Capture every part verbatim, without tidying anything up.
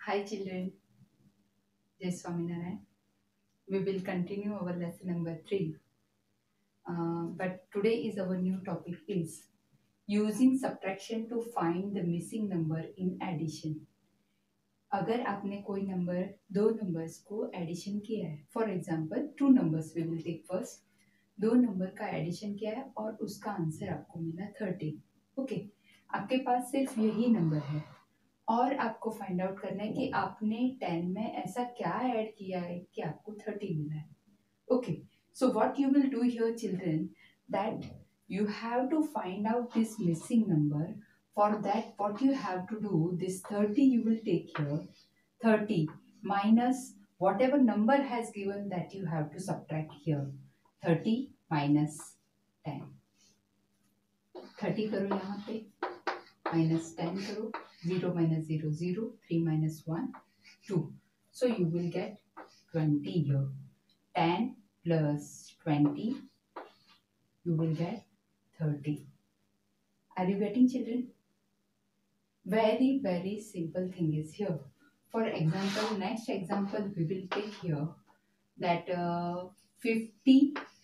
Hi children, Jai Swaminarayan. We will continue our lesson number three. Uh, but today is our new topic is using subtraction to find the missing number in addition. अगर आपने कोई number दो numbers को addition किया है, for example two numbers we will take first. दो number का addition किया है और उसका आंसर आपको मिला थर्टी. ओके, आपके पास सिर्फ यही नंबर है और आपको फाइंड आउट करना है कि आपने टेन में ऐसा क्या ऐड किया है कि आपको थर्टी मिला है. Okay, so what you will do here children, that you have to find out this missing number. For that, what you have to do, this thirty you will take here. thirty minus whatever number has given, that you have to subtract here. thirty minus ten. thirty करो यहाँ पे, minus ten करो, zero minus zero, zero, three minus one, two. So you will get twenty here. ten plus twenty, you will get thirty. Are you getting, children? Very, very simple thing is here. For example, next example we will take here, that uh, fifty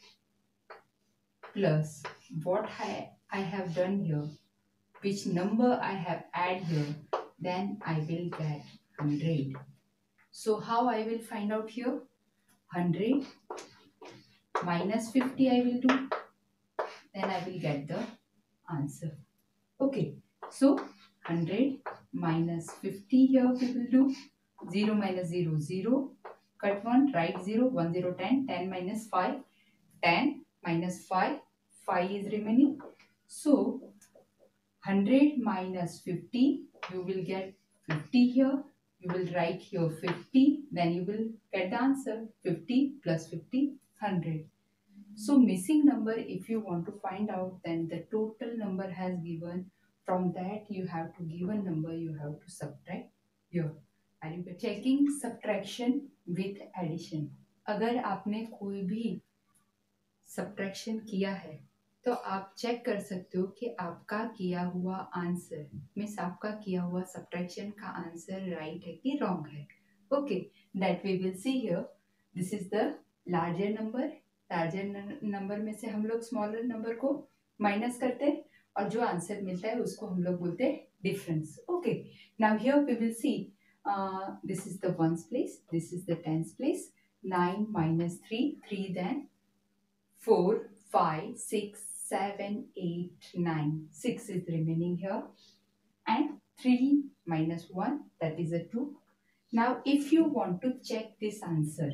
plus what I, I have done here, which number I have add here, then I will get one hundred. So how I will find out here? one hundred minus fifty I will do, then I will get the answer. Okay, so one hundred minus fifty here we will do. zero minus zero, zero. Cut one, write zero. one, zero, ten. ten minus five, ten minus five, five is remaining. So one hundred minus fifty, you will get fifty here. You will write here fifty, then you will get the answer. fifty plus fifty, one hundred. So missing number, if you want to find out, then the total number has given. From that you have to give a number, you have to subtract here. Are you checking subtraction with addition? अगर आपने कोई भी subtraction किया है तो आप check कर सकते हो कि आपका किया हुआ आंसर मीन्स आपका किया हुआ subtraction का आंसर राइट है कि रॉन्ग है. Okay, that we will see here. This is the larger number. Larger number में से हम लोग स्मॉलर नंबर को माइनस करते हैं और जो आंसर मिलता है उसको हम लोग बोलते हैं difference. Okay, now here we will see this is the ones place, this is the tens place. Nine minus three, three then four, five, six, seven, eight, nine. six is remaining here. And three minus one, that is a two. Now, if you want to check this answer,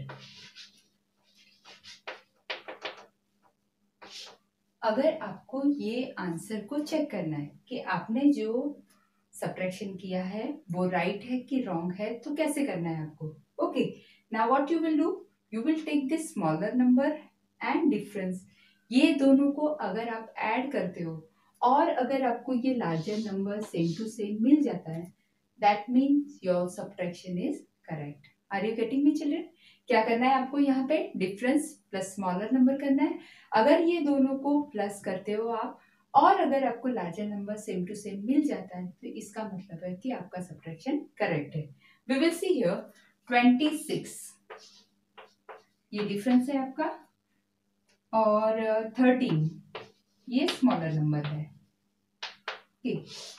अगर आपको ये answer को check करना है कि आपने जो subtraction किया है वो राइट है कि रॉन्ग है, तो कैसे करना है आपको? Okay, now what you will do, you will take this smaller number and difference. ये दोनों को अगर आप ऐड करते हो और अगर आपको ये larger number same to same मिल जाता है, that means your subtraction is correct. Are you getting me children? क्या करना है आपको यहाँ पे? डिफरेंस प्लस स्मॉलर नंबर करना है. अगर ये दोनों को प्लस करते हो आप और अगर आपको larger number same to same मिल जाता है तो इसका मतलब है कि आपका सब्ट्रैक्शन करेक्ट है. We will see here twenty six, ये डिफरेंस है आपका, और थर्टीन ये स्मॉलर नंबर है. Okay,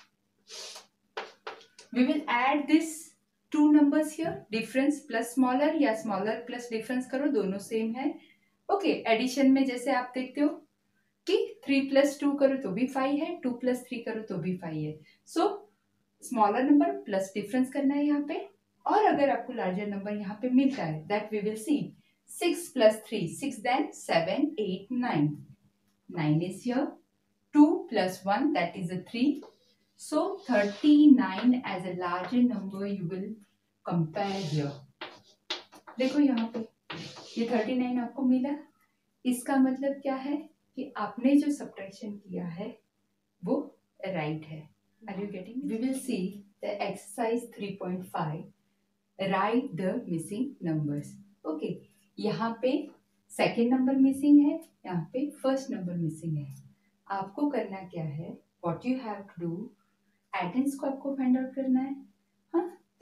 we will add this two numbers here, difference plus smaller या स्मॉलर प्लस डिफरेंस करो, दोनों सेम है. ओके, एडिशन में जैसे आप देखते हो कि थ्री प्लस टू करो तो भी फाइव है, टू प्लस थ्री करो तो भी फाइव है. So smaller number plus difference करना है यहाँ पे, और अगर आपको लार्जर नंबर यहाँ पे मिलता है, that we will see. Six plus three, six, then seven, eight, nine. Nine is here. Two plus one, that is a three. So thirty-nine as a larger number you will compare here. देखो यहाँ पे ये thirty-nine आपको मिला, इसका मतलब क्या है कि आपने जो सब्ट्रैक्शन किया है वो राइट है. Are you getting? We will see the exercise three point five. Write the missing numbers. Okay, यहाँ पे सेकेंड नंबर मिसिंग है, यहाँ पे फर्स्ट नंबर मिसिंग है. आपको करना क्या है? What you have to do, एडेंस को आपको फाइंड आउट करना है. हाँ,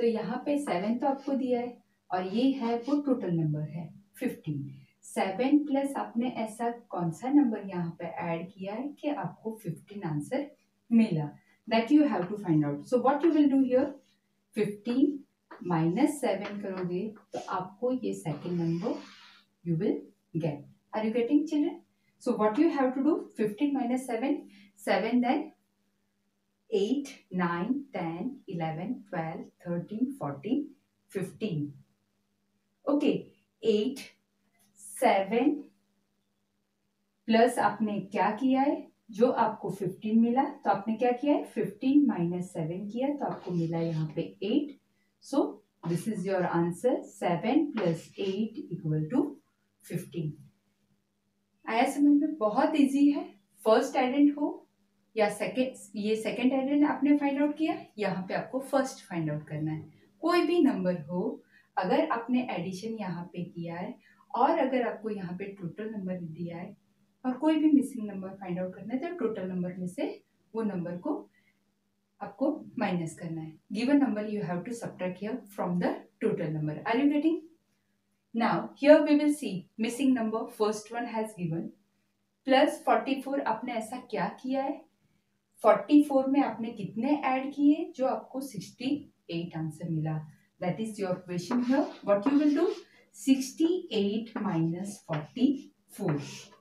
तो यहाँ पे सेवन तो आपको दिया है और ये है वो टोटल नंबर है फिफ्टीन। सेवन प्लस आपने ऐसा कौन सा नंबर यहाँ पे ऐड किया है कि आपको फिफ्टीन आंसर मिला, that you have to find out. So what you will do here, fifteen minus seven करोगे तो आपको ये second number you will get. Are you getting, children? So what you have to do, fifteen minus seven, seven, then eight, nine, ten, eleven, twelve, thirteen, fourteen, fifteen. Okay, eight, seven plus आपने क्या किया है, जो आपको fifteen मिला तो आपने क्या किया है, फिफ्टीन माइनस सेवन किया तो आपको मिला यहाँ पे eight. So this is your answer, seven plus eight equal to fifteen. आया समझ में? बहुत इजी है। फर्स्ट एडेंट हो या सेकेंड, ये सेकेंड एडेंट आपने फाइंड आउट किया, यहाँ पे आपको फर्स्ट फाइंड आउट करना है। कोई भी नंबर हो, अगर आपने एडिशन यहाँ पे किया है और अगर आपको यहाँ पे टोटल नंबर दिया है और कोई भी मिसिंग नंबर फाइंड आउट करना है तो टोटल नंबर में से वो नंबर को आपको माइनस करना है। Given number you have to subtract here from the total number. Are you getting? Now here we will see missing number. First one has given plus forty four. आपने ऐसा क्या किया है, फोर्टी फोर में आपने कितने ऐड किए जो आपको सिक्सटी एट आंसर मिला। That is your question here. What you will do, sixty eight minus forty four.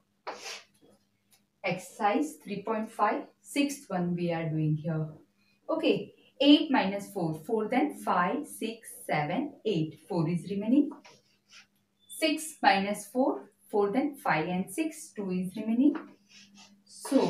Exercise three point five, sixth one we are doing here. Okay, eight minus four, four then five, six, seven, eight. four is remaining. six minus four, four then five and six, two is remaining. So,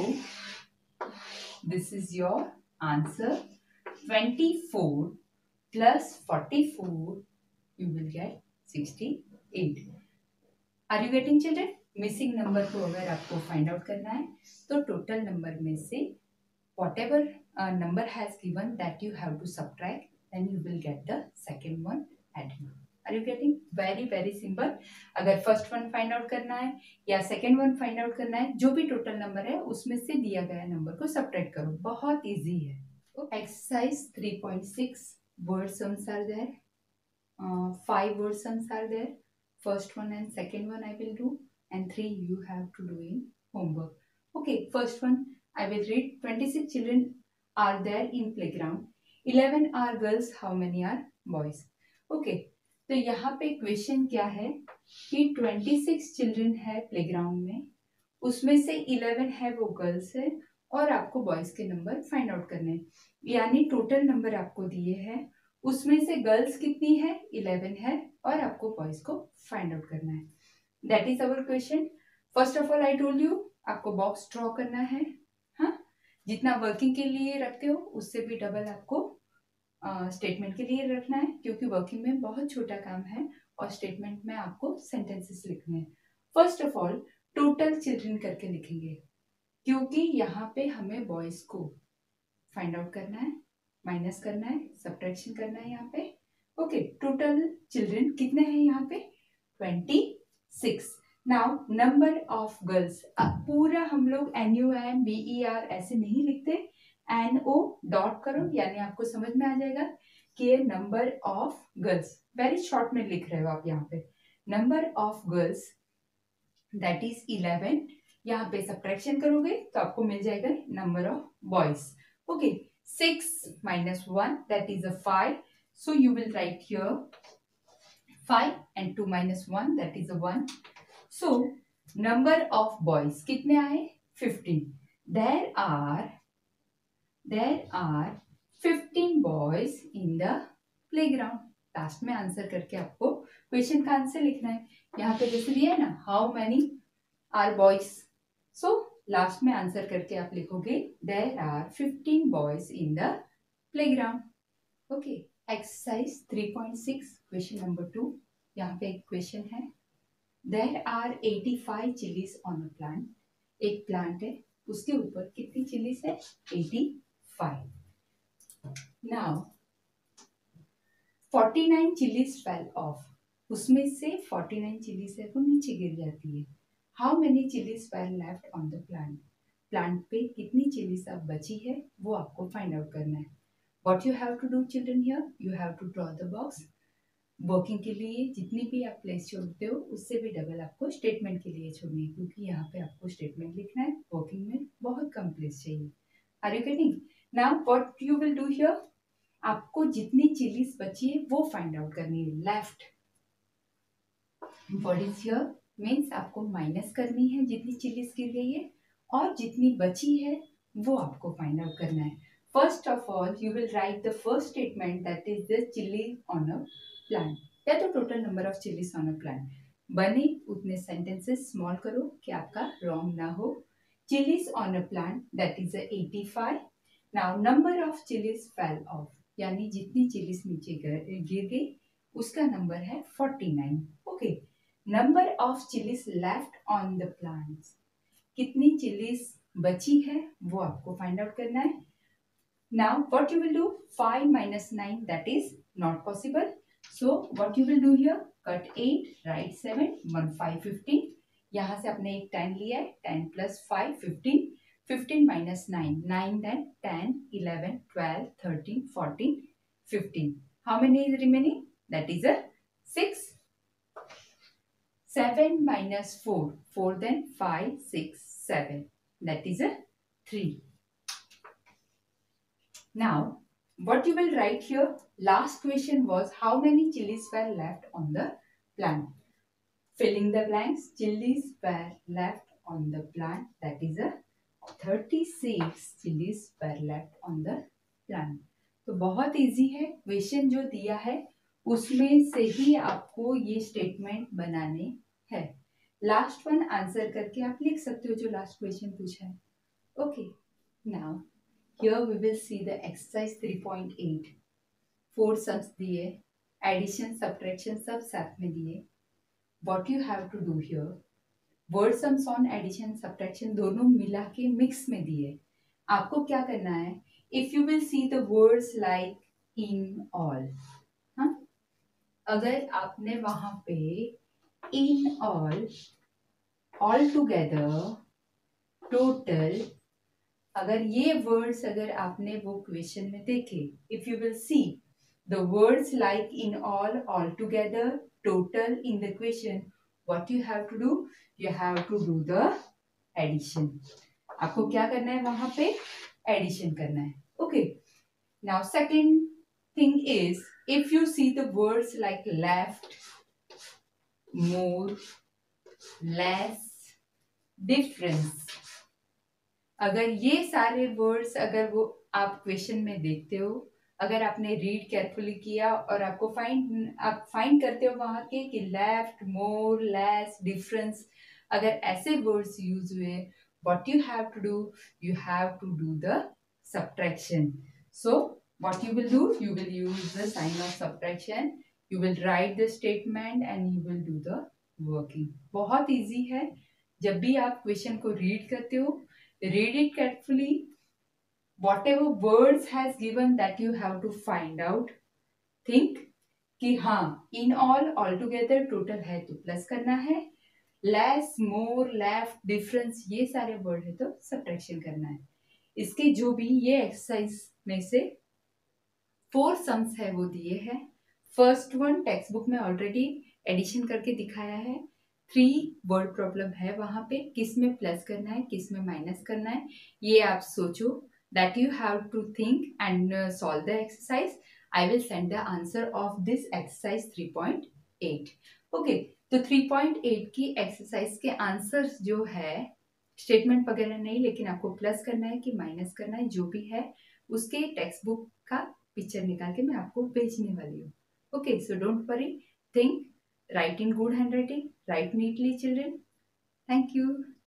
this is your answer, twenty-four plus forty-four, you will get sixty-eight. Are you getting, children? Missing number को अगर आपको find out करना है तो total number में से whatever uh, number has given that you have to subtract, then you will get the second one added. Are you getting? Very very simple. अगर first one find out करना है या second one find out करना है, जो भी total number है उसमें से दिया गया नंबर को सब्ट्रैक्ट करो, बहुत इजी है। Exercise three point six, word sums are there, five word sums are there. First one and second one I will do and three you have to do in homework. Okay, first one I will read. twenty-six children are there in playground. eleven are girls, how many are boys? Okay, तो यहाँ पे question क्या है कि छब्बीस children है playground में, उसमें से इलेवन है वो गर्ल्स है और आपको बॉयज के नंबर फाइंड आउट करने हैं। यानी टोटल नंबर आपको दिए हैं, उसमें से गर्ल्स कितनी है, इलेवन है और आपको बॉयज को फाइंड आउट करना है। That is our question. First of all I told you, आपको बॉक्स ड्रॉ करना है। हाँ, जितना वर्किंग के लिए रखते हो उससे भी डबल आपको स्टेटमेंट uh, के लिए रखना है, क्योंकि वर्किंग में बहुत छोटा काम है और स्टेटमेंट में आपको सेंटेंसेस लिखने हैं। First of all total children करके लिखेंगे, क्योंकि यहाँ पे हमें बॉयज को फाइंड आउट करना है, माइनस करना है, सब्ट्रैक्शन करना है यहाँ पे। ओके, टोटल चिल्ड्रन कितने हैं यहाँ पे, twenty six. Now number of girls, पूरा हम लोग N U M B E R ऐसे नहीं लिखते, एन ओ डॉट करो, यानी आपको समझ में आ जाएगा कि ये number of girls, very short में लिख रहे हो आप यहाँ पे, number of girls that is eleven. यहाँ पे सब्ट्रैक्शन करोगे तो आपको मिल जाएगा number of boys. Okay, six minus one that is a five, so you will write here five and two minus one that is a one. So number of boys कितने आए, fifteen. There are there are fifteen boys in the playground. Last में answer करके आपको question का answer लिखना है। यहाँ पे जैसे दिया है ना, how many are boys, so last में आंसर करके आप लिखोगे there are fifteen boys in the playground. Okay, exercise three point six, question number two. यहाँ पे एक क्वेश्चन है, there are eighty five chilies on a plant. एक plant है, उसके ऊपर कितनी चिलीज है, eighty five. Now forty nine chilies fell off, उसमें से फोर्टी नाइन चिलीज है वो नीचे गिर जाती है। How many chilies were left on the plant, plant पे कितनी चिलीज अब बची है वो आपको फाइंड आउट करना है। What you have to do children here, you have to draw the box. Working के लिए जितनी भी आप प्लेस छोड़ते हो उससे भी डबल आपको स्टेटमेंट के लिए छोड़नी है, क्योंकि यहाँ पे आपको स्टेटमेंट लिखना है, वर्किंग में बहुत कम प्लेस चाहिए. Are you getting? Now what you will do here, आपको जितनी चिलीज बची है वो फाइंड आउट करनी है. Left what is here means आपको माइनस करनी है जितनी चिलीज गिर गई है, और जितनी बची है वो आपको फाइंड आउट करना है. First of all you will write the first statement that is the chili on a plant, या तो total number of chilies on a plant. बने उतने सेंटेंसेस स्मॉल करो कि आपका रॉन्ग ना हो. Chilies on a plant that is eighty five. Now number of chilies fell off, यानी जितनी चिलीज नीचे गिर गई उसका नंबर है forty nine. Okay, number of chilies left on the plants, कितनी चिलीज बची है वो आपको फाइंड आउट करना है. Now what you will do, five minus nine that is not possible. So what you will do here, cut eight, write seven, one five fifteen. यहाँ से आपने एक टेन लिया है, ten plus five fifteen, fifteen minus nine, nine then ten, eleven, twelve, thirteen, fourteen, fifteen. How many is remaining? That is a six. seven minus four, four then five, six, seven. That is a three. Now what you will write here, last question was how many chilies were left on the plant. Filling the blanks, chilies were left on the plant, that is a thirty-six chilies were left on the plant. तो बहुत easy है, question जो दिया है उसमें से ही आपको ये स्टेटमेंट बनाने हैं. लास्ट वन आंसर करके आप लिख सकते हो जो लास्ट क्वेश्चन पूछा है. Okay, now here we will see the exercise three point eight. four sums दिए, addition subtraction सब साथ में दिए. what you have to do here, word sums on addition subtraction दोनों मिला के मिक्स में दिए. आपको क्या करना है, if you will see the words like in all, हाँ, अगर आपने वहां पे in all, all together, total, अगर ये वर्ड्स अगर आपने वो क्वेश्चन में देखे, if you will see the words like in all, all together, total in the question, what you have to do, you have to do the addition. आपको क्या करना है, वहां पे एडिशन करना है. Okay, now second thing is, if you see the words like left, more, less, difference, अगर ये सारे वर्ड्स अगर वो आप क्वेश्चन में देखते हो, अगर आपने रीड केयरफुली किया और आपको फाइंड आप फाइंड करते हो वहां के कि लेफ्ट, मोर, लेस, डिफरेंस, अगर ऐसे वर्ड्स यूज हुए, what you have to do, you have to do the subtraction. So what you will do, you will use the sign of subtraction, you will write the statement and you will do the working. बहुत easy है. जब भी आप question को read करते हो, read it carefully, whatever words has given that you have to find out. think कि हाँ, in all, all together, total है तो प्लस करना है, less, more, left, difference, ये सारे वर्ड है तो सब्ट्रैक्शन करना है. इसके जो भी ये एक्सरसाइज में से फोर सम्स है वो दिए हैं. फर्स्ट वन टेक्स्ट बुक में ऑलरेडी एडिशन करके दिखाया है. थ्री वर्ड प्रॉब्लम है वहां पे, किस में प्लस करना है किस में माइनस करना है, ये आप सोचो. That you have to think and solve the exercise. I will send the answer of this exercise three point eight. Okay, तो थ्री पॉइंट एट की एक्सरसाइज के आंसर्स जो है, स्टेटमेंट वगैरह नहीं, लेकिन आपको प्लस करना है कि माइनस करना है, जो भी है उसके टेक्स्ट बुक का पिक्चर निकाल के मैं आपको भेजने वाली हूँ. Okay, so don't worry, think, write in good handwriting, write neatly children. Thank you.